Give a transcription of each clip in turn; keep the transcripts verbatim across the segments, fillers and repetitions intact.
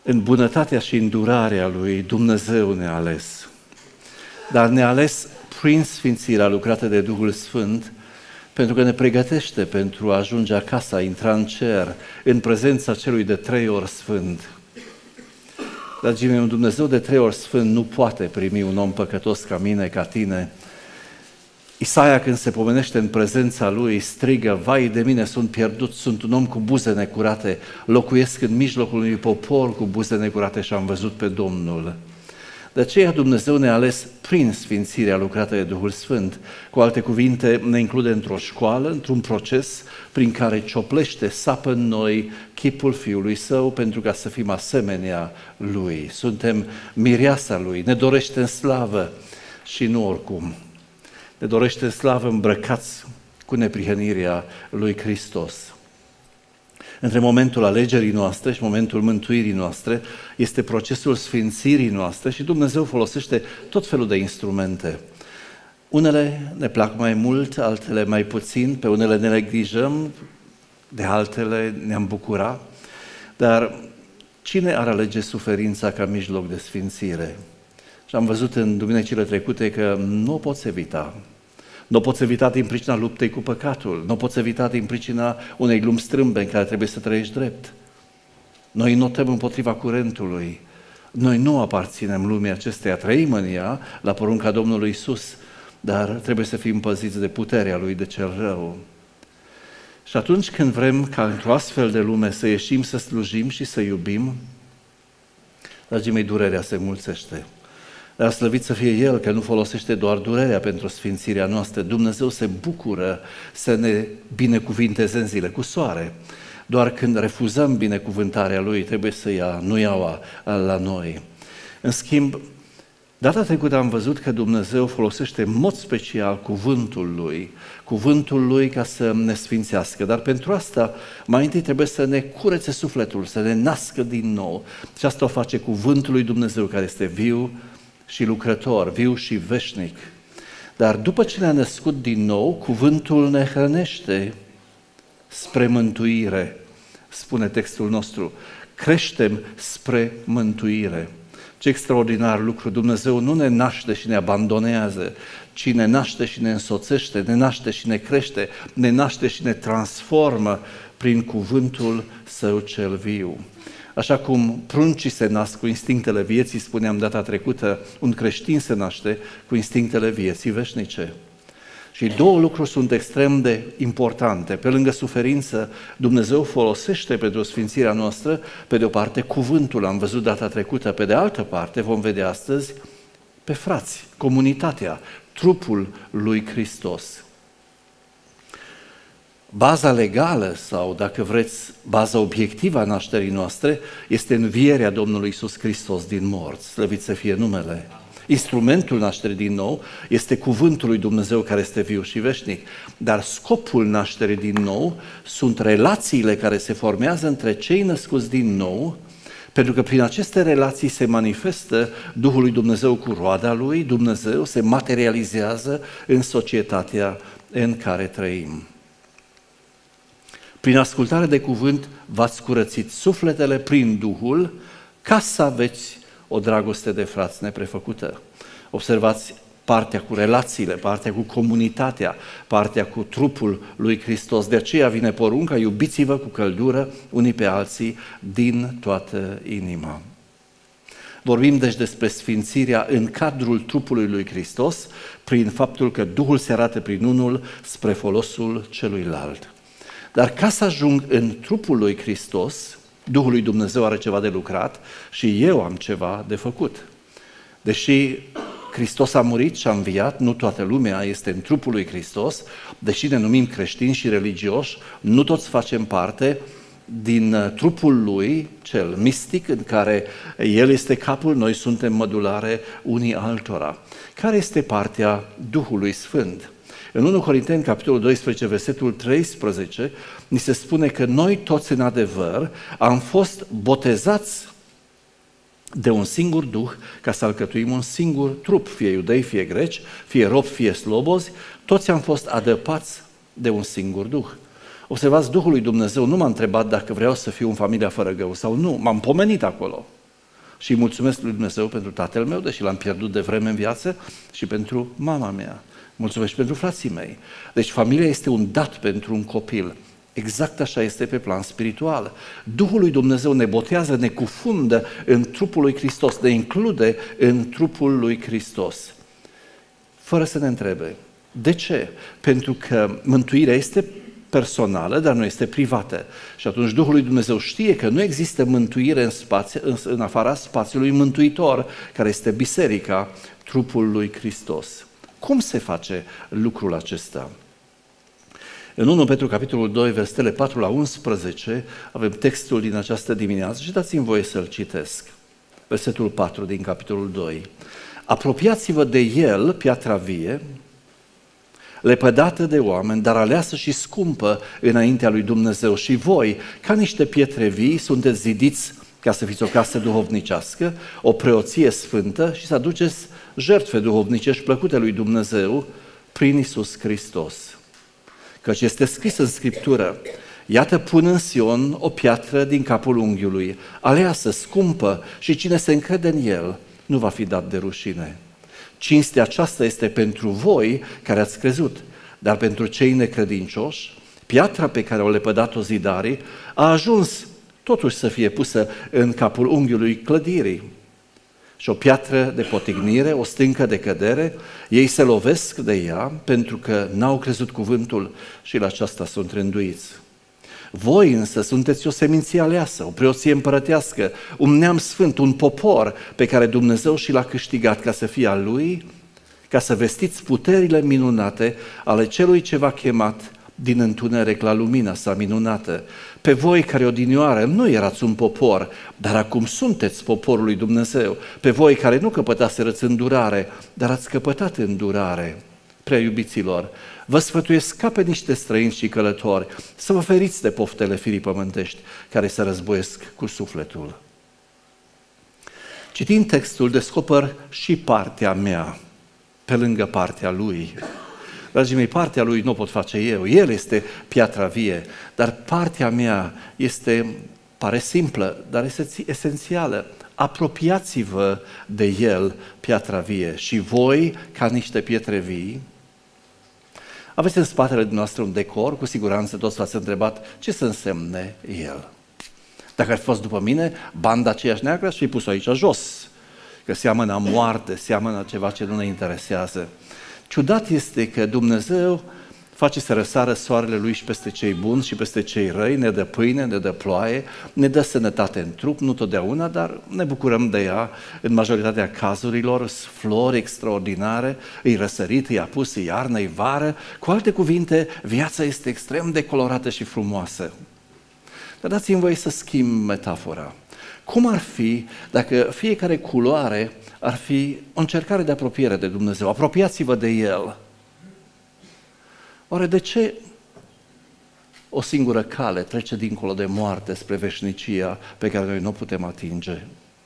În bunătatea și îndurarea Lui, Dumnezeu ne-a ales. Dar ne-a ales prin sfințirea lucrată de Duhul Sfânt, pentru că ne pregătește pentru a ajunge acasă, a intra în cer, în prezența Celui de trei ori Sfânt. Dragii mei, un Dumnezeu de trei ori Sfânt nu poate primi un om păcătos ca mine, ca tine. Isaia, când se pomenește în prezența lui, strigă: vai de mine, sunt pierdut, sunt un om cu buze necurate, locuiesc în mijlocul unui popor cu buze necurate și am văzut pe Domnul. De aceea Dumnezeu ne-a ales prin sfințirea lucrată de Duhul Sfânt. Cu alte cuvinte, ne include într-o școală, într-un proces prin care cioplește, sapă în noi chipul Fiului Său pentru ca să fim asemenea Lui. Suntem mireasa Lui, ne dorește în slavă și nu oricum. Ne dorește în slavă îmbrăcați cu neprihănirea lui Hristos. Între momentul alegerii noastre și momentul mântuirii noastre este procesul sfințirii noastre și Dumnezeu folosește tot felul de instrumente. Unele ne plac mai mult, altele mai puțin, pe unele ne neglijăm, de altele ne-am bucura, dar cine ar alege suferința ca mijloc de sfințire? Și am văzut în duminicile trecute că nu o poți evita. Nu o poți evita din pricina luptei cu păcatul, nu o poți evita din pricina unei lumi strâmbe în care trebuie să trăiești drept. Noi notăm împotriva curentului. Noi nu aparținem lumii acesteia, trăim în ea, la porunca Domnului Iisus, dar trebuie să fim păziți de puterea Lui, de cel rău. Și atunci când vrem ca într-o astfel de lume să ieșim, să slujim și să iubim, dragii mei, durerea se mulțește. Dar slăvit să fie El, că nu folosește doar durerea pentru sfințirea noastră. Dumnezeu se bucură să ne binecuvinteze în zile cu soare. Doar când refuzăm binecuvântarea Lui, trebuie să ia, nu iau la noi. În schimb, data trecută am văzut că Dumnezeu folosește în mod special cuvântul Lui, cuvântul Lui ca să ne sfințească. Dar pentru asta, mai întâi trebuie să ne curețe sufletul, să ne nască din nou. Și asta o face cuvântul lui Dumnezeu, care este viu și lucrător, viu și veșnic. Dar după ce ne-a născut din nou, cuvântul ne hrănește spre mântuire, spune textul nostru. Creștem spre mântuire. Ce extraordinar lucru! Dumnezeu nu ne naște și ne abandonează, ci ne naște și ne însoțește, ne naște și ne crește, ne naște și ne transformă prin cuvântul Său cel viu. Așa cum pruncii se nasc cu instinctele vieții, spuneam data trecută, un creștin se naște cu instinctele vieții veșnice. Și două lucruri sunt extrem de importante. Pe lângă suferință, Dumnezeu folosește pentru sfințirea noastră, pe de o parte, cuvântul, am văzut data trecută, pe de altă parte, vom vedea astăzi, pe frați, comunitatea, trupul lui Hristos. Baza legală sau, dacă vreți, baza obiectivă a nașterii noastre este învierea Domnului Iisus Hristos din morți. Slăvit să fie numele. Instrumentul nașterii din nou este cuvântul lui Dumnezeu care este viu și veșnic. Dar scopul nașterii din nou sunt relațiile care se formează între cei născuți din nou, pentru că prin aceste relații se manifestă Duhul lui Dumnezeu cu roada lui, Dumnezeu se materializează în societatea în care trăim. Prin ascultare de cuvânt v-ați curățit sufletele prin Duhul ca să aveți o dragoste de frați neprefăcută. Observați partea cu relațiile, partea cu comunitatea, partea cu trupul lui Hristos. De aceea vine porunca: iubiți-vă cu căldură unii pe alții din toată inima. Vorbim deci despre sfințirea în cadrul trupului lui Hristos, prin faptul că Duhul se arată prin unul spre folosul celuilalt. Dar ca să ajung în trupul lui Hristos, Duhul lui Dumnezeu are ceva de lucrat și eu am ceva de făcut. Deși Hristos a murit și a înviat, nu toată lumea este în trupul lui Hristos, deși ne numim creștini și religioși, nu toți facem parte din trupul lui, cel mistic, în care El este capul, noi suntem mădulare unii altora. Care este partea Duhului Sfânt? În întâi Corinteni, capitolul doisprezece, versetul treisprezece, ni se spune că noi toți în adevăr am fost botezați de un singur Duh ca să alcătuim un singur trup, fie iudei, fie greci, fie robi, fie slobozi, toți am fost adăpați de un singur Duh. Observați, Duhul lui Dumnezeu nu m-a întrebat dacă vreau să fiu în familia fără gău sau nu. M-am pomenit acolo. Și îi mulțumesc lui Dumnezeu pentru tatăl meu, deși l-am pierdut de vreme în viață, și pentru mama mea. Mulțumesc și pentru frații mei. Deci familia este un dat pentru un copil. Exact așa este pe plan spiritual. Duhul lui Dumnezeu ne botează, ne cufundă în trupul lui Hristos, ne include în trupul lui Hristos. Fără să ne întrebe. De ce? Pentru că mântuirea este personală, dar nu este privată. Și atunci Duhul lui Dumnezeu știe că nu există mântuire în, spație, în, în afara spațiului mântuitor, care este biserica, trupul lui Hristos. Cum se face lucrul acesta? În unu Petru, capitolul doi, versetele patru la unsprezece, avem textul din această dimineață și dați-mi voie să-l citesc. Versetul patru din capitolul doi. Apropiați-vă de el, piatra vie, lepădată de oameni, dar aleasă și scumpă înaintea lui Dumnezeu. Și voi, ca niște pietre vii, sunteți zidiți ca să fiți o casă duhovnicească, o preoție sfântă și să aduceți jertfe duhovnicești plăcute lui Dumnezeu prin Iisus Hristos. Căci este scris în Scriptură, iată pun în Sion o piatră din capul unghiului, aleasă, scumpă, și cine se încrede în el nu va fi dat de rușine. Cinstea aceasta este pentru voi care ați crezut, dar pentru cei necredincioși, piatra pe care o lepădat-o zidarii a ajuns totuși să fie pusă în capul unghiului clădirii. Și o piatră de potignire, o stâncă de cădere, ei se lovesc de ea pentru că n-au crezut cuvântul și la aceasta sunt rânduiți. Voi însă sunteți o seminție aleasă, o preoție împărătească, un neam sfânt, un popor pe care Dumnezeu și l-a câștigat ca să fie al Lui, ca să vestiți puterile minunate ale Celui ce v-a chemat din întuneric la lumina sa minunată. Pe voi care odinioară nu erați un popor, dar acum sunteți poporul lui Dumnezeu. Pe voi care nu căpătaserăți îndurare, dar ați căpătat îndurare. Prea iubiților, vă sfătuiesc ca pe niște străini și călători să vă feriți de poftele firii pământești care se războiesc cu sufletul. Citind textul, descoper și partea mea, pe lângă partea lui. Dragii mei, partea lui nu o pot face eu, el este piatra vie, dar partea mea este, pare simplă, dar este esențială. Apropiați-vă de el, piatra vie, și voi, ca niște pietre vii. Aveți în spatele dumneavoastră un decor, cu siguranță toți v-ați întrebat ce să însemne el. Dacă ar fi fost după mine, banda aceeași neagră și fi pus aici jos, că seamănă moarte, seamănă ceva ce nu ne interesează. Ciudat este că Dumnezeu face să răsară soarele Lui și peste cei buni și peste cei răi, ne dă pâine, ne dă ploaie, ne dă sănătate în trup, nu totdeauna, dar ne bucurăm de ea în majoritatea cazurilor, flori extraordinare, îi răsărit, îi apus, îi iarnă, îi vară. Cu alte cuvinte, viața este extrem de colorată și frumoasă. Dar dați-mi voie să schimb metafora. Cum ar fi dacă fiecare culoare ar fi o încercare de apropiere de Dumnezeu? Apropiați-vă de El. Oare de ce o singură cale trece dincolo de moarte spre veșnicia pe care noi nu o putem atinge?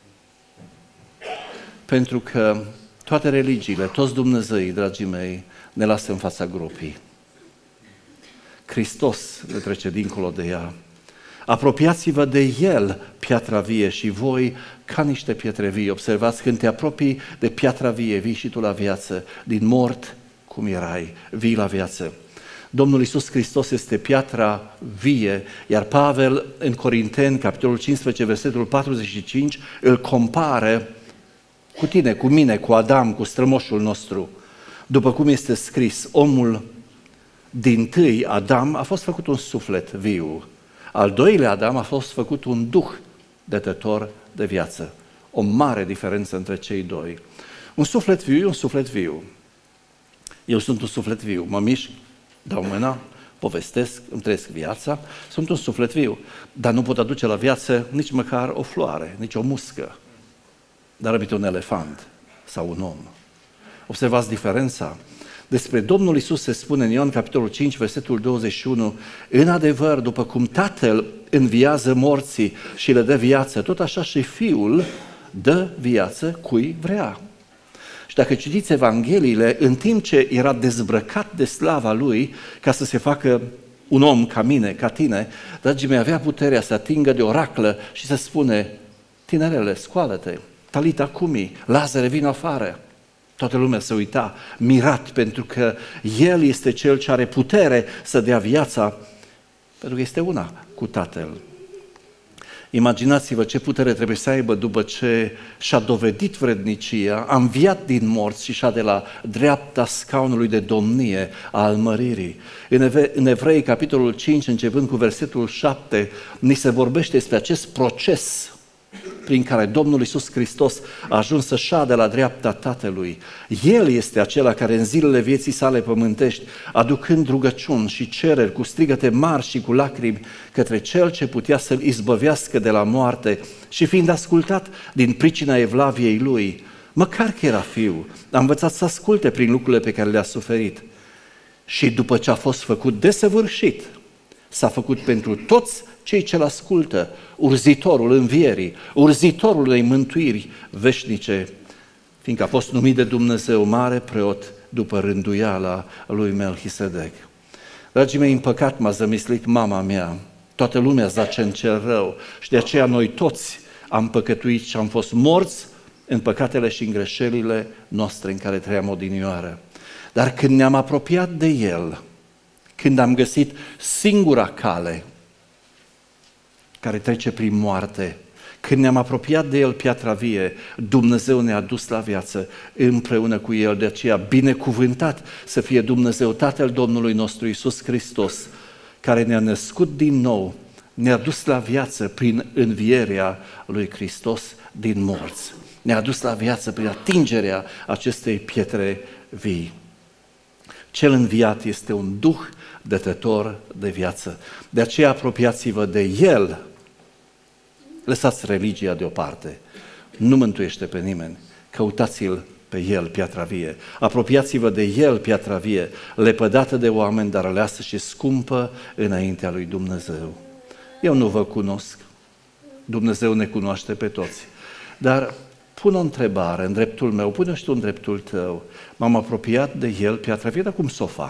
Pentru că toate religiile, toți Dumnezeii, dragii mei, ne lasă în fața gropii. Hristos ne trece dincolo de ea. Apropiați-vă de El, piatra vie, și voi ca niște pietre vii. Observați, când te apropii de piatra vie, vii și tu la viață, din mort cum erai, vii la viață. Domnul Iisus Hristos este piatra vie, iar Pavel în Corinteni, capitolul cincisprezece, versetul patruzeci și cinci, îl compară cu tine, cu mine, cu Adam, cu strămoșul nostru. După cum este scris, omul dintâi, Adam, a fost făcut un suflet viu. Al doilea Adam a fost făcut un duh dătător de viață. O mare diferență între cei doi. Un suflet viu e un suflet viu. Eu sunt un suflet viu, mă mișc, dau mâna, povestesc, îmi trăiesc viața, sunt un suflet viu, dar nu pot aduce la viață nici măcar o floare, nici o muscă, dar rămite un elefant sau un om. Observați diferența? Despre Domnul Iisus se spune în Ioan, capitolul cinci, versetul douăzeci și unu, în adevăr, după cum Tatăl înviază morții și le dă viață, tot așa și Fiul dă viață cui vrea. Și dacă citiți Evangheliile, în timp ce era dezbrăcat de slava Lui, ca să se facă un om ca mine, ca tine, dragii mei, avea puterea să atingă de o raclă și să spune: tinerele, scoală-te, talita cumi, Lazare, vino afară. Toată lumea se uita mirat, pentru că el este cel ce are putere să dea viața, pentru că este una cu Tatăl. Imaginați-vă ce putere trebuie să aibă după ce și-a dovedit vrednicia, a înviat din morți și și-a de la dreapta scaunului de domnie a înmăririi. În Evrei, capitolul cinci, începând cu versetul șapte, ni se vorbește despre acest proces prin care Domnul Iisus Hristos a ajuns să șade la dreapta Tatălui. El este acela care în zilele vieții sale pământești, aducând rugăciuni și cereri cu strigăte mari și cu lacrimi către Cel ce putea să-l izbăvească de la moarte și fiind ascultat din pricina evlaviei Lui, măcar că era fiu, a învățat să asculte prin lucrurile pe care le-a suferit. Și după ce a fost făcut desăvârșit, s-a făcut pentru toți cei ce-l ascultă, urzitorul învierii, urzitorul unei mântuiri veșnice, fiindcă a fost numit de Dumnezeu mare preot după rânduiala lui Melchisedec. Dragii mei, în păcat m-a zămislit mama mea, toată lumea zace în cel rău și de aceea noi toți am păcătuit și am fost morți în păcatele și în greșelile noastre în care trăiam odinioară. Dar când ne-am apropiat de El, când am găsit singura cale care trece prin moarte, când ne-am apropiat de El, piatra vie, Dumnezeu ne-a dus la viață împreună cu El. De aceea, binecuvântat să fie Dumnezeu, Tatăl Domnului nostru Iisus Hristos, care ne-a născut din nou, ne-a dus la viață prin învierea lui Hristos din morți. Ne-a dus la viață prin atingerea acestei pietre vii. Cel înviat este un duh dătător de viață. De aceea apropiați-vă de El. Lăsați religia deoparte. Nu mântuiește pe nimeni. Căutați-L pe El, piatra vie. Apropiați-vă de El, piatra vie, lepădată de oameni, dar aleasă și scumpă înaintea lui Dumnezeu. Eu nu vă cunosc. Dumnezeu ne cunoaște pe toți. Dar pun o întrebare în dreptul meu, pune-o și tu în dreptul tău. M-am apropiat de El, piatra vie, dar cum să o fac?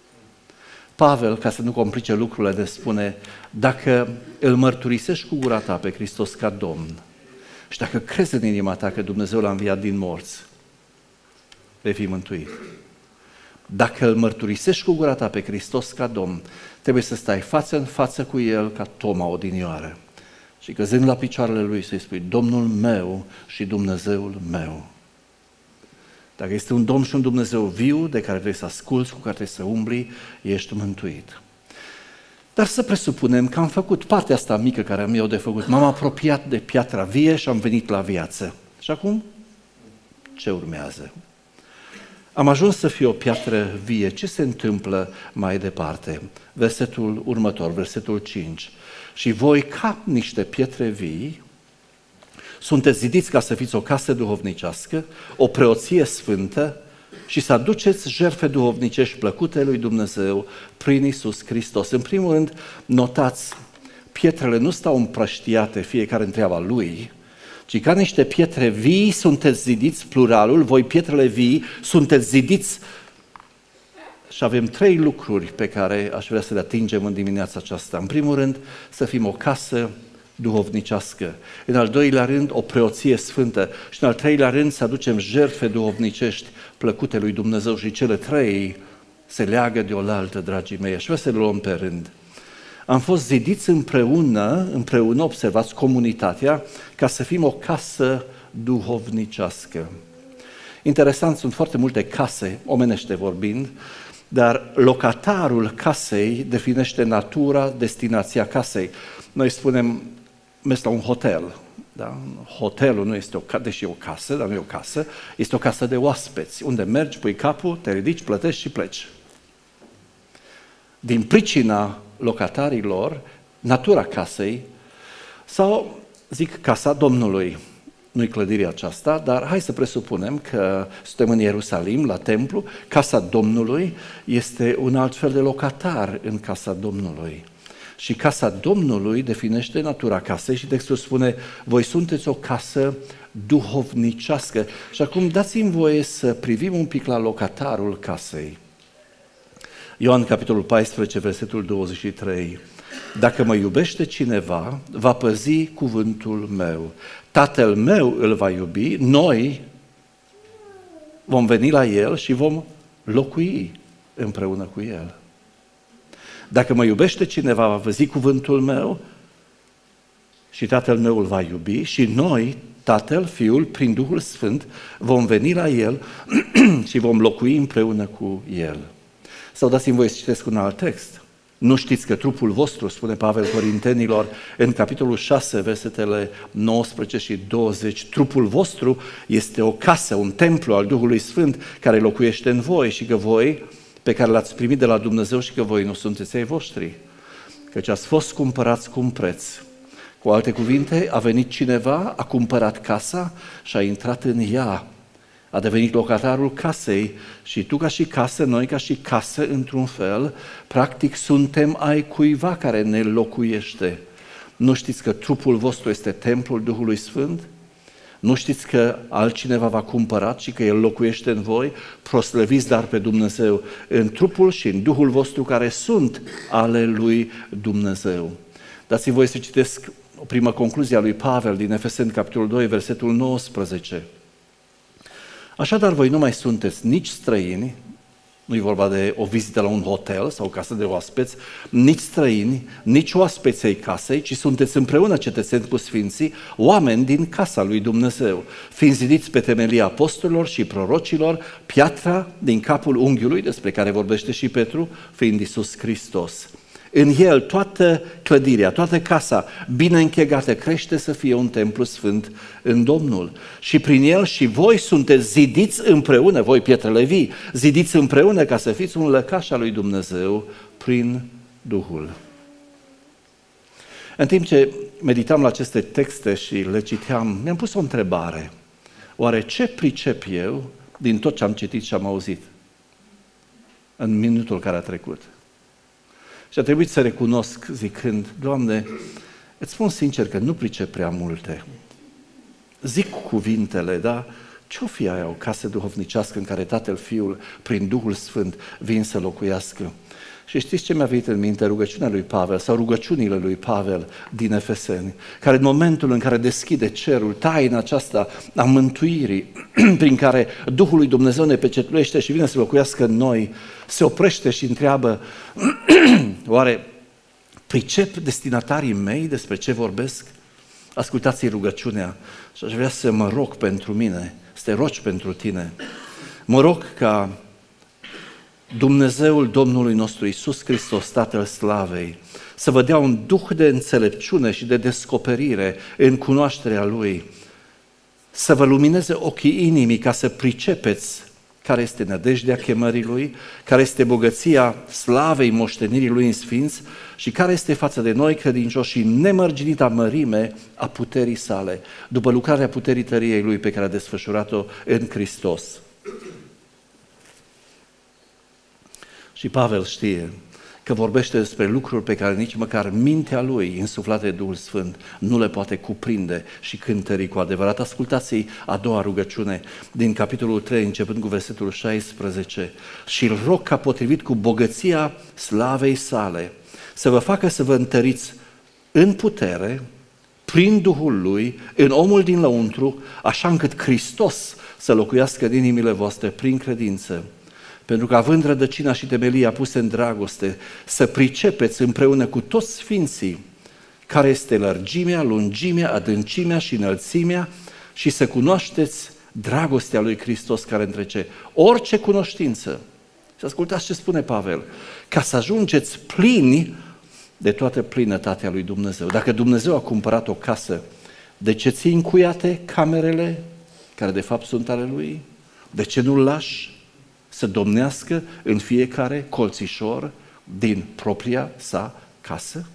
Pavel, ca să nu complice lucrurile, ne spune: dacă îl mărturisești cu gura ta pe Hristos ca Domn și dacă crezi în inima ta că Dumnezeu l-a înviat din morți, vei fi mântuit. Dacă îl mărturisești cu gura ta pe Hristos ca Domn, trebuie să stai față în față cu El ca Toma odinioară și căzând la picioarele Lui să-i spui: Domnul meu și Dumnezeul meu. Dacă este un Domn și un Dumnezeu viu de care trebuie să asculți, cu care trebuie să umbli, ești mântuit. Dar să presupunem că am făcut partea asta mică care am eu de făcut. M-am apropiat de piatra vie și am venit la viață. Și acum, ce urmează? Am ajuns să fiu o piatră vie. Ce se întâmplă mai departe? Versetul următor, versetul cinci. Și voi, ca niște pietre vii, sunteți zidiți ca să fiți o casă duhovnicească, o preoție sfântă și să aduceți jertfe duhovnicești plăcute lui Dumnezeu prin Iisus Hristos. În primul rând, notați, pietrele nu stau împrăștiate fiecare în treaba lui, ci ca niște pietre vii sunteți zidiți, pluralul, voi pietrele vii sunteți zidiți. Și avem trei lucruri pe care aș vrea să le atingem în dimineața aceasta. În primul rând, să fim o casă duhovnicească. În al doilea rând, o preoție sfântă. Și în al treilea rând, să aducem jertfe duhovnicești plăcute lui Dumnezeu. Și cele trei se leagă de oaltă, dragii mei. Aș vrea să le luăm pe rând. Am fost zidiți împreună, împreună, observați, comunitatea, ca să fim o casă duhovnicească. Interesant, sunt foarte multe case, omenește vorbind, dar locatarul casei definește natura, destinația casei. Noi spunem, mergi la un hotel. Da? Hotelul nu este o, deși e o casă, dar nu e o casă, este o casă de oaspeți, unde mergi, pui capul, te ridici, plătești și pleci. Din pricina locatarilor, natura casei, sau, zic, casa Domnului. Nu-i clădirea aceasta, dar hai să presupunem că suntem în Ierusalim, la templu, casa Domnului este un alt fel de locatar în casa Domnului. Și casa Domnului definește natura casei și textul spune: voi sunteți o casă duhovnicească. Și acum dați-mi voie să privim un pic la locatarul casei. Ioan, capitolul paisprezece, versetul douăzeci și trei. Dacă mă iubește cineva, va păzi cuvântul meu. Tatăl meu îl va iubi, noi vom veni la el și vom locui împreună cu el. Dacă mă iubește cineva, va păzi cuvântul meu și Tatăl meu îl va iubi și noi, Tatăl, Fiul, prin Duhul Sfânt, vom veni la el și vom locui împreună cu el. Sau dați-mi voie să citesc un alt text. Nu știți că trupul vostru, spune Pavel Corintenilor, în capitolul șase, versetele nouăsprezece și douăzeci, trupul vostru este o casă, un templu al Duhului Sfânt care locuiește în voi și că voi, pe care l-ați primit de la Dumnezeu și că voi nu sunteți ai voștri, căci ați fost cumpărați cu un preț. Cu alte cuvinte, a venit cineva, a cumpărat casa și a intrat în ea. A devenit locatarul casei și tu ca și casă, noi ca și casă, într-un fel, practic suntem ai cuiva care ne locuiește. Nu știți că trupul vostru este templul Duhului Sfânt? Nu știți că altcineva v-a cumpărat și că El locuiește în voi? Proslăviți dar pe Dumnezeu în trupul și în Duhul vostru care sunt ale lui Dumnezeu. Dați-mi voie să citesc o primă concluzie a lui Pavel din Efeseni, capitolul doi, versetul nouăsprezece. Așadar, voi nu mai sunteți nici străini, nu e vorba de o vizită la un hotel sau o casă de oaspeți, nici străini, nici oaspeți ai casei, ci sunteți împreună cetățeni cu sfinții, oameni din casa lui Dumnezeu, fiind zidiți pe temelia apostolilor și prorocilor, piatra din capul unghiului, despre care vorbește și Petru, fiind Iisus Hristos. În el toată clădirea, toată casa bine închegată crește să fie un templu sfânt în Domnul. Și prin el și voi sunteți zidiți împreună, voi pietrele vii, zidiți împreună ca să fiți un lăcaș al lui Dumnezeu prin Duhul. În timp ce meditam la aceste texte și le citeam, mi-am pus o întrebare. Oare ce pricep eu din tot ce am citit și am auzit în minutul care a trecut? Și a trebuit să recunosc zicând, Doamne, îți spun sincer că nu pricep prea multe. Zic cuvintele, dar ce-o fi aia o casă duhovnicească în care Tatăl, Fiul, prin Duhul Sfânt, vin să locuiască? Și știți ce mi-a venit în minte? Rugăciunea lui Pavel sau rugăciunile lui Pavel din Efeseni, care în momentul în care deschide cerul, taina aceasta a mântuirii, prin care Duhul lui Dumnezeu ne pecetluiește și vine să locuiască în noi, se oprește și întreabă, oare pricep destinatarii mei despre ce vorbesc? Ascultați-i rugăciunea și aș vrea să mă rog pentru mine, să te rogi pentru tine. Mă rog ca Dumnezeul Domnului nostru Iisus Hristos, Tatăl Slavei, să vă dea un duh de înțelepciune și de descoperire în cunoașterea Lui, să vă lumineze ochii inimii ca să pricepeți care este nădejdea chemării Lui, care este bogăția slavei moștenirii Lui în sfinți și care este față de noi credincioși și nemărginita mărime a puterii sale, după lucrarea puterii tăriei Lui pe care a desfășurat-o în Hristos. Și Pavel știe că vorbește despre lucruri pe care nici măcar mintea lui, insuflată de Duhul Sfânt, nu le poate cuprinde și cântări cu adevărat. Ascultați-i a doua rugăciune din capitolul trei, începând cu versetul șaisprezece. Și-l rog ca potrivit cu bogăția slavei sale, să vă facă să vă întăriți în putere, prin Duhul Lui, în omul din lăuntru, așa încât Hristos să locuiască în inimile voastre prin credință. Pentru că având rădăcina și temelia puse în dragoste, să pricepeți împreună cu toți sfinții care este lărgimea, lungimea, adâncimea și înălțimea și să cunoașteți dragostea lui Hristos care întrece orice cunoștință. Și ascultați ce spune Pavel, ca să ajungeți plini de toată plinătatea lui Dumnezeu. Dacă Dumnezeu a cumpărat o casă, de ce ții încuiate camerele care de fapt sunt ale Lui? De ce nu-L lași să domnească în fiecare colțișor din propria sa casă?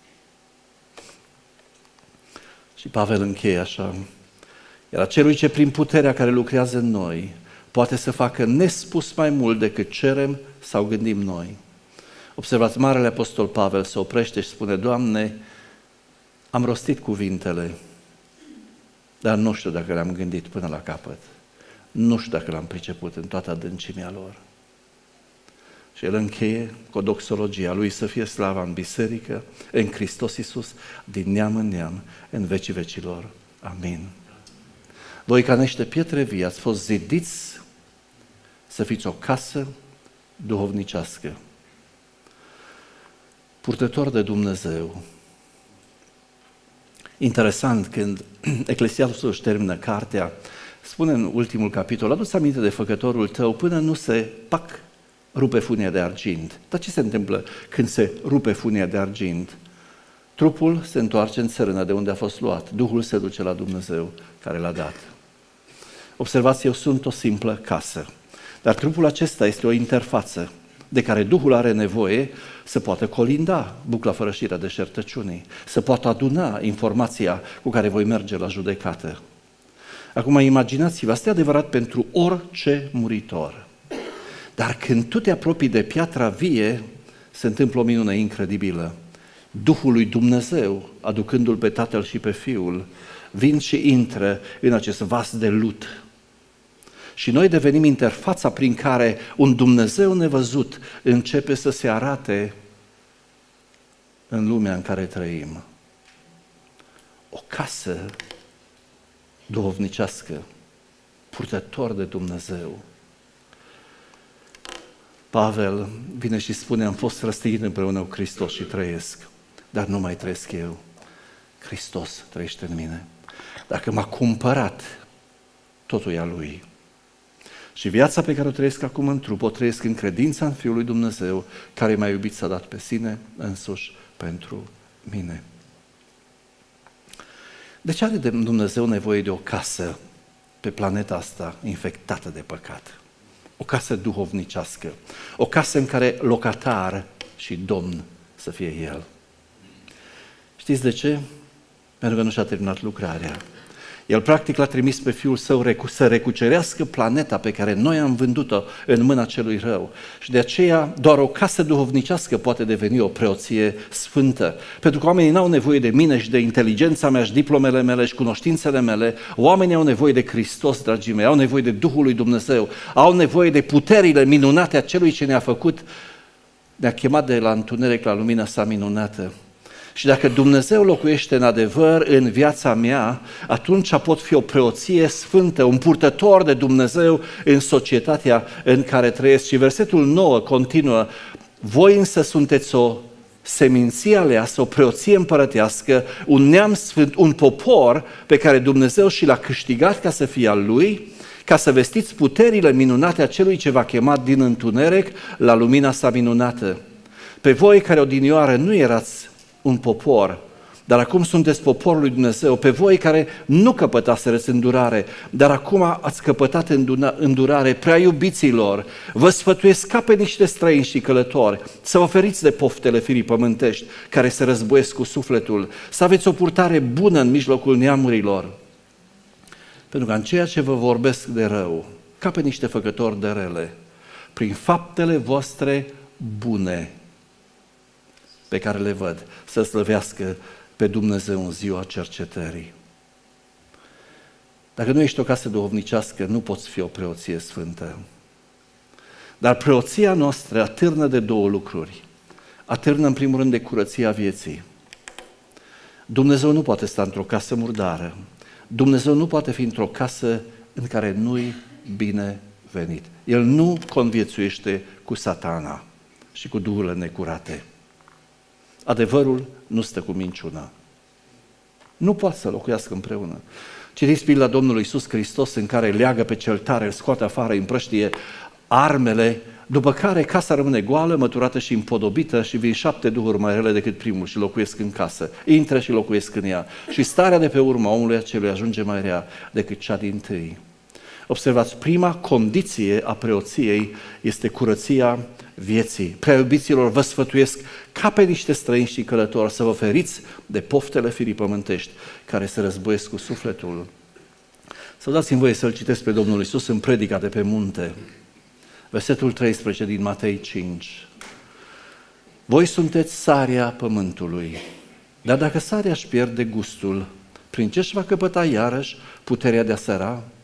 Și Pavel încheie așa, iar acelui ce prin puterea care lucrează în noi poate să facă nespus mai mult decât cerem sau gândim noi. Observați, Marele Apostol Pavel se oprește și spune, Doamne, am rostit cuvintele, dar nu știu dacă le-am gândit până la capăt. Nu știu dacă l-am priceput în toată adâncimea lor. Și el încheie cu o doxologie: a lui să fie slava în biserică, în Hristos Iisus, din neam în neam, în vecii vecilor. Amin. Voi, ca niște pietre vii, ați fost zidiți să fiți o casă duhovnicească, purtător de Dumnezeu. Interesant, când Eclesiastul își termină cartea, spune în ultimul capitol: adu-ți aminte de făcătorul tău până nu se, pac, rupe funia de argint. Dar ce se întâmplă când se rupe funia de argint? Trupul se întoarce în țărână de unde a fost luat, Duhul se duce la Dumnezeu care l-a dat. Observați, eu sunt o simplă casă, dar trupul acesta este o interfață de care Duhul are nevoie să poată colinda bucla fărășirea deșertăciunii, să poată aduna informația cu care voi merge la judecată. Acum imaginați-vă, asta e adevărat pentru orice muritor. Dar când tu te apropii de piatra vie, se întâmplă o minune incredibilă. Duhul lui Dumnezeu, aducându-L pe Tatăl și pe Fiul, vin și intră în acest vas de lut. Și noi devenim interfața prin care un Dumnezeu nevăzut începe să se arate în lumea în care trăim. O casă duhovnicească, purtător de Dumnezeu. Pavel vine și spune: am fost răstignit împreună cu Hristos și trăiesc, dar nu mai trăiesc eu. Hristos trăiește în mine. Dacă m-a cumpărat, totul e a Lui. Și viața pe care o trăiesc acum în trup, o trăiesc în credința în Fiul lui Dumnezeu, care m-a iubit, s-a dat pe sine însuși pentru mine. De ce are Dumnezeu nevoie de o casă pe planeta asta infectată de păcat? O casă duhovnicească, o casă în care locatar și domn să fie El. Știți de ce? Pentru că nu și-a terminat lucrarea. El practic l-a trimis pe Fiul Său să recucerească planeta pe care noi am vândut-o în mâna celui rău. Și de aceea doar o casă duhovnicească poate deveni o preoție sfântă. Pentru că oamenii n-au nevoie de mine și de inteligența mea și diplomele mele și cunoștințele mele. Oamenii au nevoie de Hristos, dragii mei, au nevoie de Duhul lui Dumnezeu, au nevoie de puterile minunate a Celui ce ne-a făcut, ne-a chemat de la întuneric la lumina sa minunată. Și dacă Dumnezeu locuiește în adevăr în viața mea, atunci pot fi o preoție sfântă, un purtător de Dumnezeu în societatea în care trăiesc. Și versetul nouă continuă: voi însă sunteți o seminție aleasă, o preoție împărătească, un neam sfânt, un popor pe care Dumnezeu și l-a câștigat ca să fie al Lui, ca să vestiți puterile minunate a Celui ce v-a chemat din întuneric la lumina sa minunată. Pe voi care odinioară nu erați un popor, dar acum sunteți poporul lui Dumnezeu, pe voi care nu căpătasereți îndurare, dar acum ați căpătat îndurare, prea iubiților, vă sfătuiesc ca pe niște străini și călători, să vă feriți de poftele firii pământești, care se războiesc cu sufletul, să aveți o purtare bună în mijlocul neamurilor, pentru că în ceea ce vă vorbesc de rău, ca pe niște făcători de rele, prin faptele voastre bune, pe care le văd, să slăvească pe Dumnezeu în ziua cercetării. Dacă nu ești o casă duhovnicească, nu poți fi o preoție sfântă. Dar preoția noastră atârnă de două lucruri. Atârnă în primul rând de curăția vieții. Dumnezeu nu poate sta într-o casă murdară. Dumnezeu nu poate fi într-o casă în care nu-i bine venit. El nu conviețuiește cu Satana și cu duhurile necurate. Adevărul nu stă cu minciuna. Nu poate să locuiască împreună. Citiți pildă Domnului Iisus Hristos în care leagă pe cel tare, îl scoate afară, îi împrăștie armele, după care casa rămâne goală, măturată și împodobită și vin șapte duhuri mai rele decât primul și locuiesc în casă. Intră și locuiesc în ea. Și starea de pe urma omului acelui ajunge mai rea decât cea dintâi. Observați, prima condiție a preoției este curăția vieții. Prea iubiților, vă sfătuiesc ca pe niște străini și călători să vă feriți de poftele firii pământești care se războiesc cu sufletul. Să dați-mi voie să-L citesc pe Domnul Iisus în predica de pe munte. Versetul treisprezece din Matei cinci. Voi sunteți sarea pământului, dar dacă sarea își pierde gustul, prin ce își va căpăta iarăși puterea de a săra?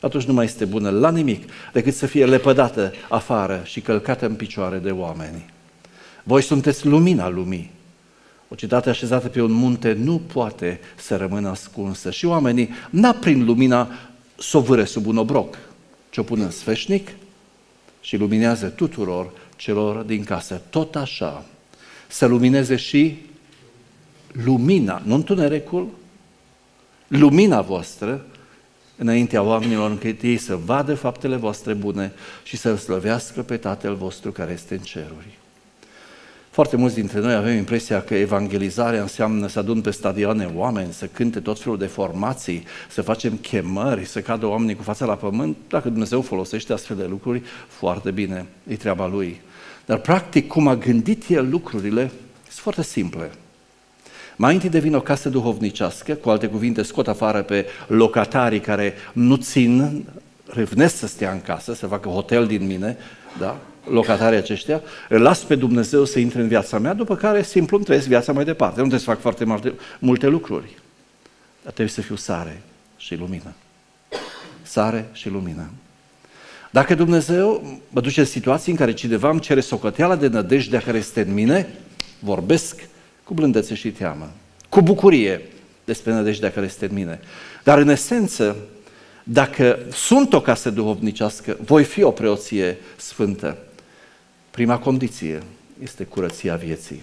atunci nu mai este bună la nimic decât să fie lepădată afară și călcată în picioare de oameni. Voi sunteți lumina lumii. O cetate așezată pe un munte nu poate să rămână ascunsă și oamenii n-aprind lumina s-o vâre sub un obroc, ci o pun în sfeșnic și luminează tuturor celor din casă. Tot așa să lumineze și lumina, nu întunericul, lumina voastră înaintea oamenilor, încât ei să vadă faptele voastre bune și să-L slăvească pe Tatăl vostru care este în ceruri. Foarte mulți dintre noi avem impresia că evangelizarea înseamnă să adun pe stadioane oameni, să cânte tot felul de formații, să facem chemări, să cadă oamenii cu fața la pământ. Dacă Dumnezeu folosește astfel de lucruri, foarte bine, e treaba Lui. Dar practic, cum a gândit El lucrurile, sunt foarte simple. Mai întâi devin o casă duhovnicească, cu alte cuvinte, scot afară pe locatarii care nu țin, râvnesc să stea în casă, să facă hotel din mine, da? Locatarii aceștia, îl las pe Dumnezeu să intre în viața mea, după care simplu îmi trăiesc viața mai departe. Nu trebuie să fac foarte multe, multe lucruri, dar trebuie să fiu sare și lumină. Sare și lumină. Dacă Dumnezeu mă duce în situații în care cineva îmi cere socoteala de nădejdea care este în mine, vorbesc cu blândețe și teamă, cu bucurie despre nădejdea care este în mine. Dar în esență, dacă sunt o casă duhovnicească, voi fi o preoție sfântă. Prima condiție este curăția vieții.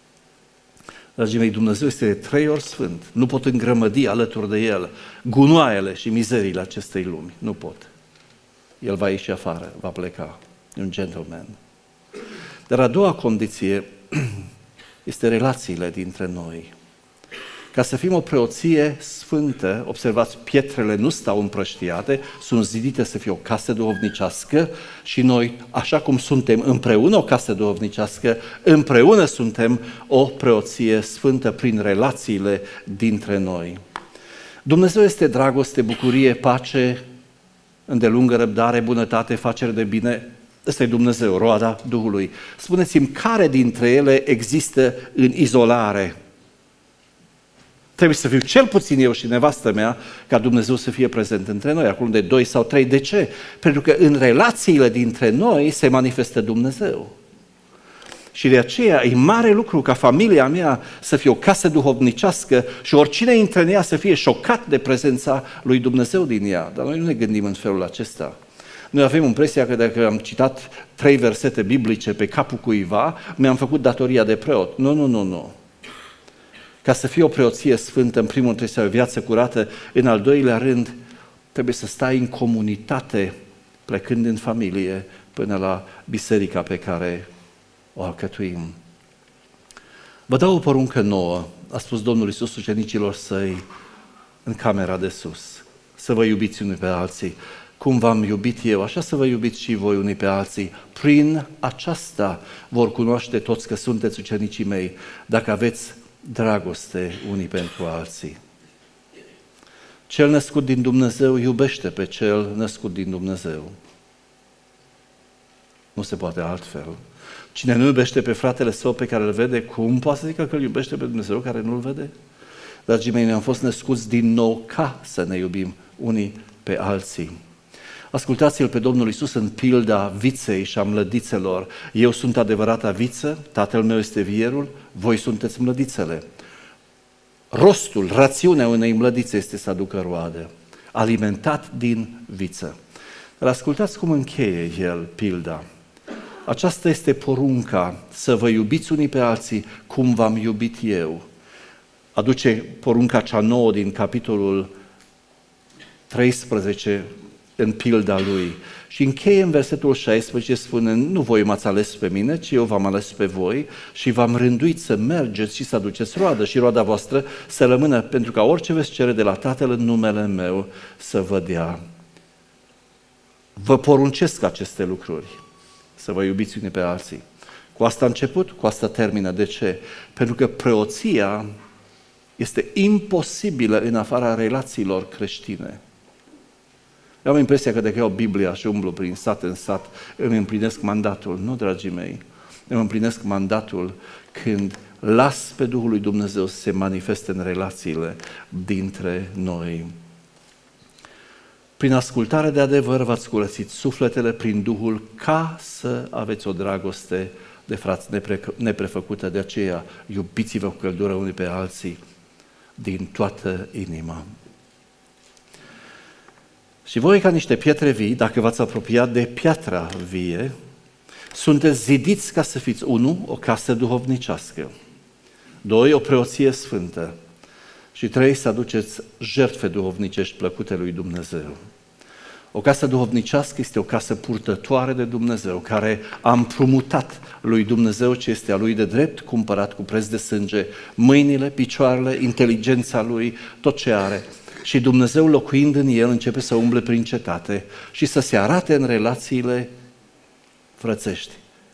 Dragii mei, Dumnezeu este de trei ori sfânt. Nu pot îngrămădi alături de El gunoaiele și mizeriile acestei lumi. Nu pot. El va ieși afară, va pleca. E un gentleman. Dar a doua condiție este relațiile dintre noi. Ca să fim o preoție sfântă, observați, pietrele nu stau împrăștiate, sunt zidite să fie o casă duhovnicească și noi, așa cum suntem împreună o casă duhovnicească, împreună suntem o preoție sfântă prin relațiile dintre noi. Dumnezeu este dragoste, bucurie, pace, îndelungă răbdare, bunătate, facere de bine. Ăsta e Dumnezeu, roada Duhului. Spuneți-mi, care dintre ele există în izolare? Trebuie să fiu cel puțin eu și nevastă mea ca Dumnezeu să fie prezent între noi, acolo de doi sau trei. De ce? Pentru că în relațiile dintre noi se manifestă Dumnezeu. Și de aceea e mare lucru ca familia mea să fie o casă duhovnicească și oricine intră în ea să fie șocat de prezența lui Dumnezeu din ea. Dar noi nu ne gândim în felul acesta. Noi avem impresia că dacă am citat trei versete biblice pe capul cuiva, mi-am făcut datoria de preot. Nu, nu, nu, nu. Ca să fie o preoție sfântă, în primul rând trebuie să ai o viață curată, în al doilea rând trebuie să stai în comunitate, plecând în familie până la biserica pe care o alcătuim. Vă dau o poruncă nouă, a spus Domnul Iisus ucenicilor săi în camera de sus, să vă iubiți unii pe alții. Cum v-am iubit eu, așa să vă iubiți și voi unii pe alții. Prin aceasta vor cunoaște toți că sunteți ucenicii mei, dacă aveți dragoste unii pentru alții. Cel născut din Dumnezeu iubește pe cel născut din Dumnezeu. Nu se poate altfel. Cine nu iubește pe fratele său pe care îl vede, cum poate să zică că îl iubește pe Dumnezeu care nu îl vede? Dragii mei, noi am fost născuți din nou ca să ne iubim unii pe alții. Ascultați-l pe Domnul Iisus în pilda viței și a mlădițelor. Eu sunt adevărata viță, Tatăl meu este vierul, voi sunteți mlădițele. Rostul, rațiunea unei mlădițe este să aducă roadă, alimentat din viță. Dar ascultați cum încheie el pilda. Aceasta este porunca, să vă iubiți unii pe alții cum v-am iubit eu. Aduce porunca cea nouă din capitolul treisprezece în pilda lui. Și încheie în versetul șaisprezece, spune, nu voi m-ați ales pe mine, ci eu v-am ales pe voi și v-am rânduit să mergeți și să aduceți roadă și roada voastră să rămână, pentru ca orice veți cere de la Tatăl în numele meu să vă dea. Vă poruncesc aceste lucruri, să vă iubiți unii pe alții. Cu asta a început, cu asta termină. De ce? Pentru că preoția este imposibilă în afara relațiilor creștine. Eu am impresia că dacă iau Biblia și umblu prin sat în sat, îmi împlinesc mandatul. Nu, dragii mei, îmi împlinesc mandatul când las pe Duhul lui Dumnezeu să se manifeste în relațiile dintre noi. Prin ascultare de adevăr v-ați curățit sufletele prin Duhul ca să aveți o dragoste de frați nepre, neprefăcută. De aceea iubiți-vă cu căldură unii pe alții din toată inima. Și voi, ca niște pietre vii, dacă v-ați apropiat de piatra vie, sunteți zidiți ca să fiți, unu, o casă duhovnicească, doi, o preoție sfântă și trei, să aduceți jertfe duhovnicești plăcute lui Dumnezeu. O casă duhovnicească este o casă purtătoare de Dumnezeu, care a împrumutat lui Dumnezeu ce este a lui de drept, cumpărat cu preț de sânge, mâinile, picioarele, inteligența lui, tot ce are. Și Dumnezeu, locuind în el, începe să umble prin cetate și să se arate în relațiile frățești,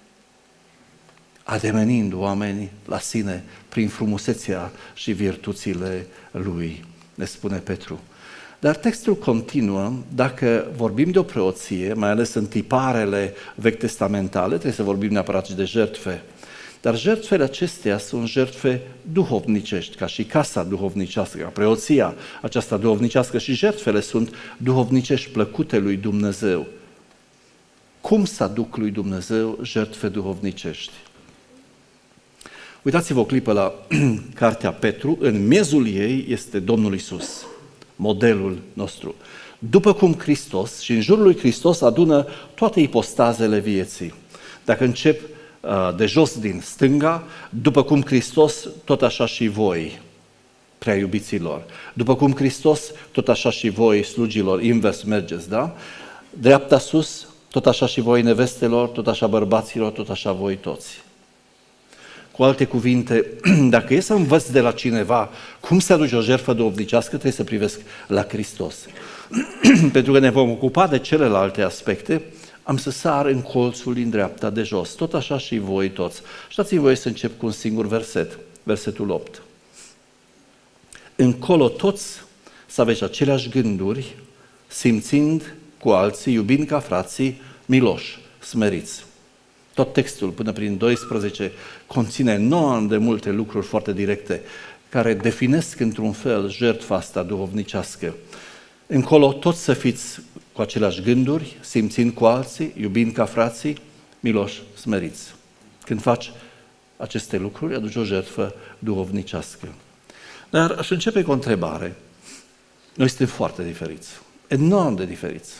ademenind oamenii la sine prin frumusețea și virtuțile lui, ne spune Petru. Dar textul continuă, dacă vorbim de o preoție, mai ales în tiparele vechi testamentale, trebuie să vorbim neapărat și de jertfe. Dar jertfele acestea sunt jertfe duhovnicești, ca și casa duhovnicească, ca preoția aceasta duhovnicească, și jertfele sunt duhovnicești plăcute lui Dumnezeu. Cum să aduc lui Dumnezeu jertfe duhovnicești? Uitați-vă o clipă la cartea Petru, în miezul ei este Domnul Iisus, modelul nostru. După cum Hristos, și în jurul lui Hristos adună toate ipostazele vieții. Dacă încep uh, de jos din stânga, după cum Hristos, tot așa și voi, prea iubiților. După cum Hristos, tot așa și voi, slugilor, invers mergeți, da? Dreapta sus, tot așa și voi, nevestelor, tot așa bărbaților, tot așa voi toți. Cu alte cuvinte, dacă e să învăț de la cineva cum să aduci o jertfă duhovnicească, trebuie să privesc la Hristos. Pentru că ne vom ocupa de celelalte aspecte, am să sar în colțul din dreapta de jos. Tot așa și voi toți. Și dați-mi voie să încep cu un singur verset, versetul opt. Încolo toți să aveți aceleași gânduri, simțind cu alții, iubind ca frații, miloși, smeriți. Tot textul până prin doisprezece conține enorm de multe lucruri foarte directe care definesc într-un fel jertfa asta duhovnicească. Încolo toți să fiți cu aceleași gânduri, simțind cu alții, iubind ca frații, miloși, smeriți. Când faci aceste lucruri, aduci o jertfă duhovnicească. Dar aș începe cu o întrebare. Noi suntem foarte diferiți, enorm de diferiți.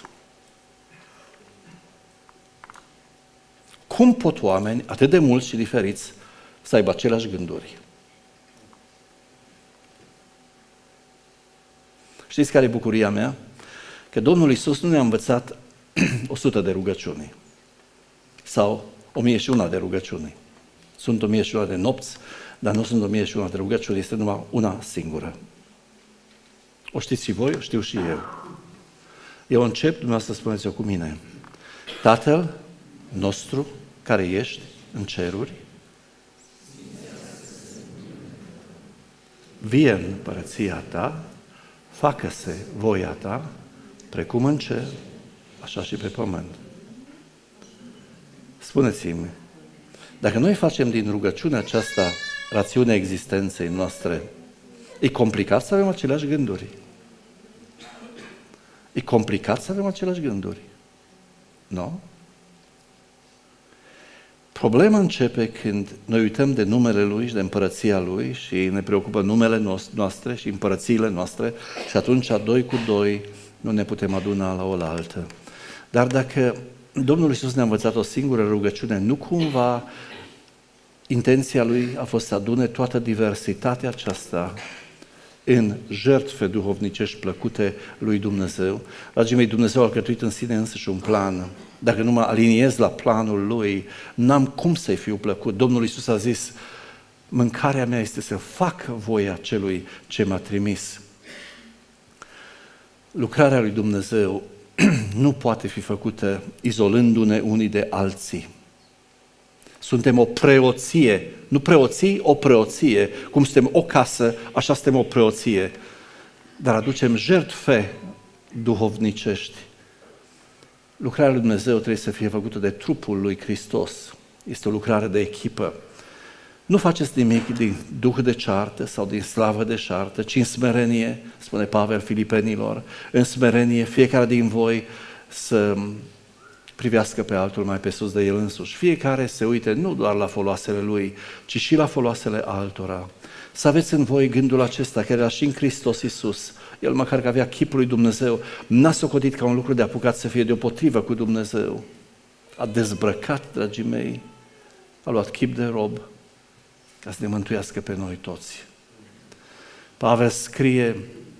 Cum pot oameni atât de mulți și diferiți să aibă aceleași gânduri? Știți care e bucuria mea? Că Domnul Iisus nu ne-a învățat o sută de rugăciuni sau o mie și una de rugăciuni. Sunt o mie și una de nopți, dar nu sunt o mie și una de rugăciuni, este numai una singură. O știți și voi, o știu și eu. Eu încep, dumneavoastră spuneți-o cu mine. Tatăl nostru, care ești în ceruri, vie în împărăția ta, facă-se voia ta, precum în cer, așa și pe pământ. Spuneți-mi, dacă noi facem din rugăciunea aceasta rațiunea existenței noastre, e complicat să avem aceleași gânduri. E complicat să avem aceleași gânduri. Nu? Problema începe când noi uităm de numele Lui și de împărăția Lui și ne preocupă numele noastre și împărățiile noastre și atunci, doi cu doi, nu ne putem aduna la oaltă. Dar dacă Domnul Iisus ne-a învățat o singură rugăciune, nu cumva intenția Lui a fost să adune toată diversitatea aceasta în jertfe duhovnicești plăcute lui Dumnezeu. Dragii mei, Dumnezeu a alcătuit în sine însăși un plan. Dacă nu mă aliniez la planul Lui, n-am cum să-i fiu plăcut. Domnul Iisus a zis, mâncarea mea este să fac voia celui ce m-a trimis. Lucrarea lui Dumnezeu nu poate fi făcută izolându-ne unii de alții. Suntem o preoție, nu preoții, o preoție. Cum suntem o casă, așa suntem o preoție. Dar aducem jertfe duhovnicești. Lucrarea lui Dumnezeu trebuie să fie făcută de trupul lui Hristos. Este o lucrare de echipă. Nu faceți nimic din duh de ceartă sau din slavă de ceartă, ci în smerenie, spune Pavel Filipenilor, în smerenie fiecare din voi să privească pe altul mai pe sus de el însuși. Fiecare se uite nu doar la foloasele lui, ci și la foloasele altora. Să aveți în voi gândul acesta, care era și în Hristos Iisus. El, măcar că avea chipul lui Dumnezeu, n-a socotit ca un lucru de apucat să fie deopotrivă cu Dumnezeu. A dezbrăcat, dragii mei, a luat chip de rob ca să ne mântuiască pe noi toți. Pavel scrie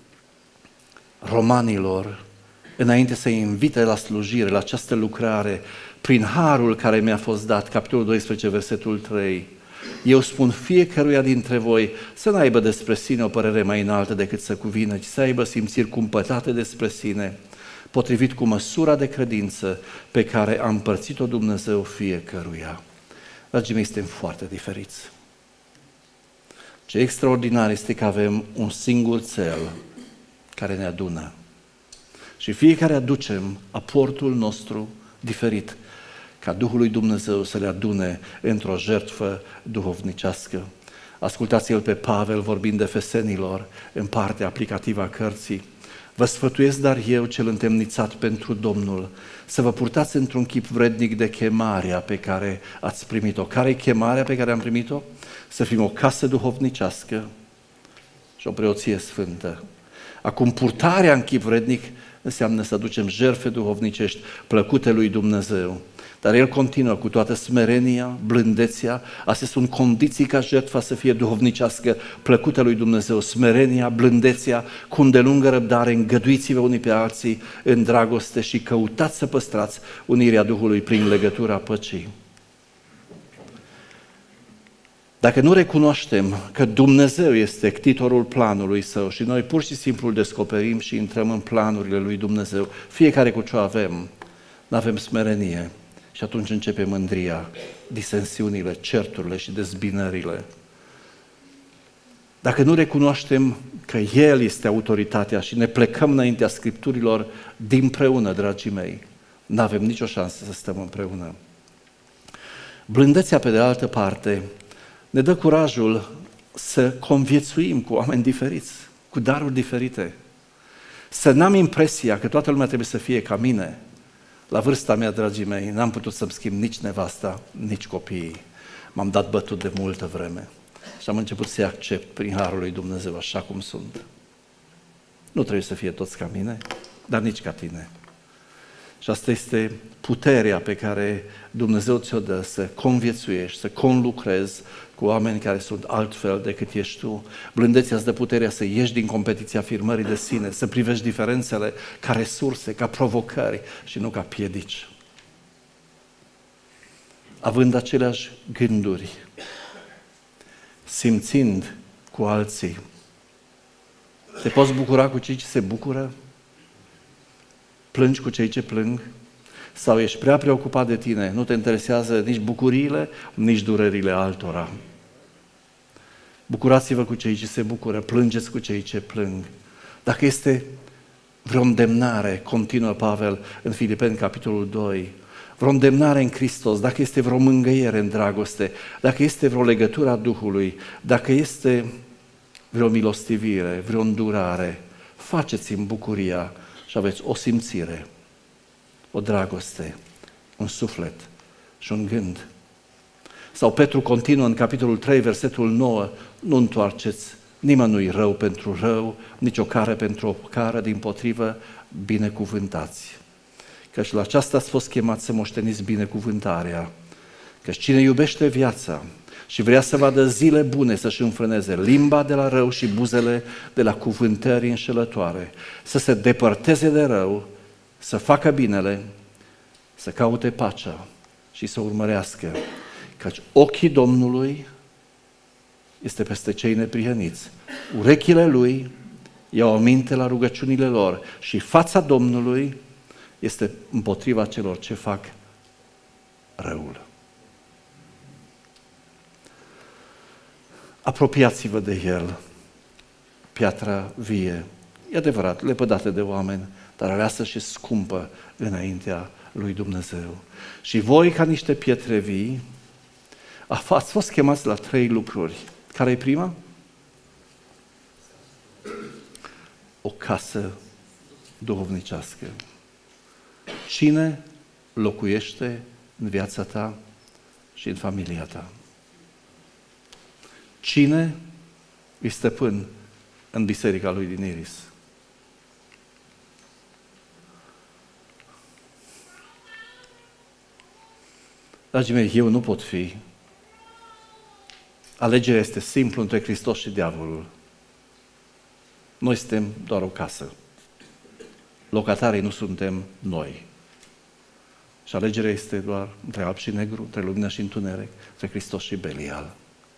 romanilor, înainte să-i invite la slujire, la această lucrare, prin harul care mi-a fost dat, capitolul doisprezece, versetul trei, eu spun fiecăruia dintre voi să n-aibă despre sine o părere mai înaltă decât să cuvină, ci să aibă simțiri cumpătate despre sine, potrivit cu măsura de credință pe care a împărțit-o Dumnezeu fiecăruia. Dragii mei, suntem foarte diferiți. Ce extraordinar este că avem un singur cel care ne adună. Și fiecare aducem aportul nostru diferit, ca Duhul lui Dumnezeu să le adune într-o jertfă duhovnicească. Ascultați-l pe Pavel vorbind de Efesenilor în partea aplicativă a cărții. Vă sfătuiesc dar eu, cel întemnițat pentru Domnul, să vă purtați într-un chip vrednic de chemarea pe care ați primit-o. Care e chemarea pe care am primit-o? Să fim o casă duhovnicească și o preoție sfântă. Acum, purtarea în chip vrednic înseamnă să aducem jertfe duhovnicești plăcute lui Dumnezeu. Dar el continuă cu toată smerenia, blândețea, astea sunt condiții ca jertfa să fie duhovnicească, plăcută lui Dumnezeu, smerenia, blândețea, cu îndelungă răbdare, îngăduiți-vă unii pe alții în dragoste și căutați să păstrați unirea Duhului prin legătura păcii. Dacă nu recunoaștem că Dumnezeu este ctitorul planului Său și noi pur și simplu îl descoperim și intrăm în planurile lui Dumnezeu, fiecare cu ce avem, n-avem smerenie și atunci începe mândria, disensiunile, certurile și dezbinările. Dacă nu recunoaștem că El este autoritatea și ne plecăm înaintea Scripturilor dinpreună, dragii mei, n-avem nicio șansă să stăm împreună. Blândețea, pe de altă parte, ne dă curajul să conviețuim cu oameni diferiți, cu daruri diferite. Să n-am impresia că toată lumea trebuie să fie ca mine. La vârsta mea, dragii mei, n-am putut să-mi schimb nici nevasta, nici copiii. M-am dat bătut de multă vreme și am început să-i accept prin harul lui Dumnezeu așa cum sunt. Nu trebuie să fie toți ca mine, dar nici ca tine. Și asta este puterea pe care Dumnezeu ți-o dă, să conviețuiești, să conlucrezi cu oameni care sunt altfel decât ești tu. Blândețea îți dă puterea să ieși din competiția afirmării de sine, să privești diferențele ca resurse, ca provocări și nu ca piedici. Având aceleași gânduri, simțind cu alții, te poți bucura cu cei ce se bucură? Plângi cu cei ce plâng? Sau ești prea preocupat de tine, nu te interesează nici bucuriile, nici durerile altora? Bucurați-vă cu cei ce se bucură, plângeți cu cei ce plâng. Dacă este vreo îndemnare, continuă Pavel în Filipeni, capitolul doi, vreo îndemnare în Hristos, dacă este vreo mângâiere în dragoste, dacă este vreo legătură a Duhului, dacă este vreo milostivire, vreo îndurare, faceți-mi bucuria și aveți o simțire, o dragoste, un suflet și un gând. Sau Petru continuă în capitolul trei, versetul nouă, nu întoarceți nimănui rău pentru rău, nici o cară pentru o cară, dimpotrivă, binecuvântați. Căci la aceasta ați fost chemați să moșteniți binecuvântarea. Căci cine iubește viața și vrea să vadă zile bune, să-și înfrâneze limba de la rău și buzele de la cuvântări înșelătoare, să se depărteze de rău, să facă binele, să caute pacea și să urmărească. Căci ochii Domnului este peste cei neprihăniți. Urechile Lui iau aminte la rugăciunile lor și fața Domnului este împotriva celor ce fac răul. Apropiați-vă de El, piatra vie, e adevărat, lepădată de oameni, dar aleasă și scumpă înaintea lui Dumnezeu. Și voi, ca niște pietre vii, Ați fost chemați la trei lucruri. Care e prima? O casă duhovnicească. Cine locuiește în viața ta și în familia ta? Cine e stăpân în biserica lui din Iris? Dragii mei, eu nu pot fi. Alegerea este simplu între Hristos și diavolul. Noi suntem doar o casă. Locatarii nu suntem noi. Și alegerea este doar între alb și negru, între lumină și întuneric, între Hristos și Belial.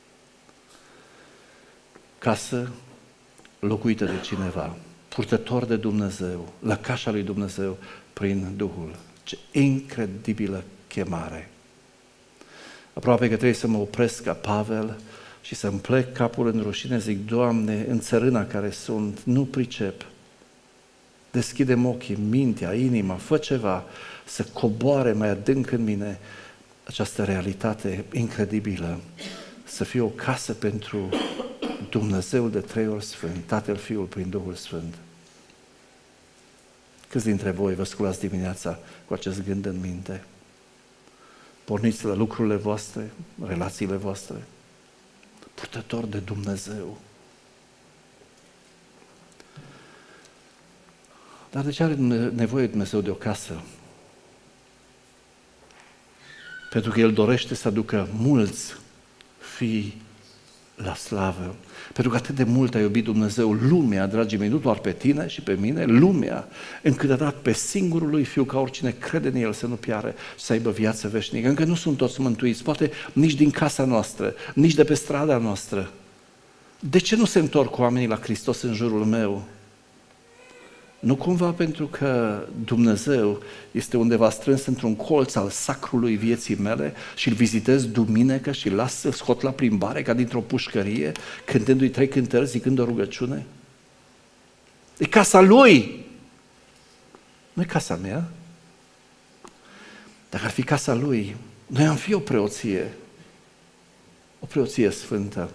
Casă locuită de cineva, purtător de Dumnezeu, lăcașa lui Dumnezeu prin Duhul. Ce incredibilă chemare! Aproape că trebuie să mă opresc ca Pavel și să-mi plec capul în rușine, zic, Doamne, în țărâna care sunt, nu pricep. Deschide-mi ochii, mintea, inima, fă ceva să coboare mai adânc în mine această realitate incredibilă, să fie o casă pentru Dumnezeul de trei ori Sfânt, Tatăl, Fiul, prin Duhul Sfânt. Câți dintre voi vă sculați dimineața cu acest gând în minte? Porniți la lucrurile voastre, relațiile voastre, purtător de Dumnezeu. Dar de ce are nevoie Dumnezeu de o casă? Pentru că El dorește să aducă mulți fii la slavă. Pentru că atât de mult a iubit Dumnezeu lumea, dragii mei, nu doar pe tine și pe mine, lumea, încât a dat pe singurul lui Fiu ca oricine crede în El să nu piară, să aibă viață veșnică. Încă nu sunt toți mântuiți, poate nici din casa noastră, nici de pe strada noastră. De ce nu se întorc oamenii la Hristos în jurul meu? Nu cumva pentru că Dumnezeu este undeva strâns într-un colț al sacrului vieții mele și îl vizitez duminică și îl las să scot la plimbare ca dintr-o pușcărie, cântându-i trei cântări, zicând o rugăciune? E casa Lui! Nu e casa mea. Dacă ar fi casa Lui, noi am fi o preoție, o preoție sfântă.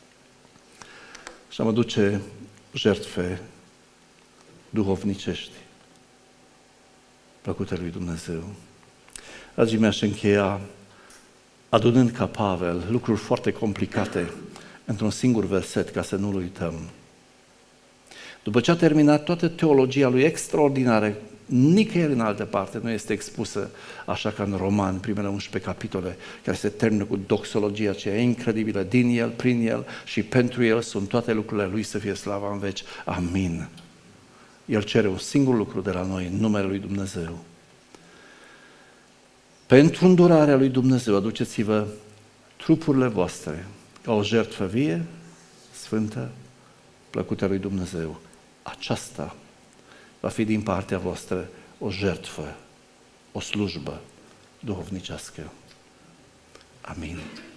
Și am aduce jertfe duhovnicești, plăcute lui Dumnezeu. Dragii mei, aș încheia adunând ca Pavel lucruri foarte complicate într-un singur verset, ca să nu-l uităm. După ce a terminat toată teologia lui extraordinară, nicăieri în altă parte nu este expusă așa ca în Roman, primele unsprezece capitole, care se termină cu doxologia aceea incredibilă, din El, prin El și pentru El sunt toate lucrurile Lui, să fie slava în veci. Amin. El cere un singur lucru de la noi, în numele Lui Dumnezeu. Pentru îndurarea Lui Dumnezeu, aduceți-vă trupurile voastre ca o jertfă vie, sfântă, plăcută Lui Dumnezeu. Aceasta va fi din partea voastră o jertfă, o slujbă duhovnicească. Amin.